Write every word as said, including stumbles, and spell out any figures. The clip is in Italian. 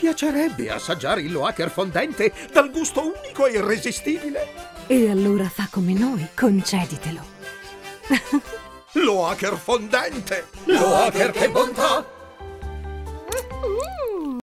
piacerebbe assaggiare il Loaker fondente dal gusto unico e irresistibile. E allora fa come noi, conceditelo. Loaker fondente! Loaker, che bontà!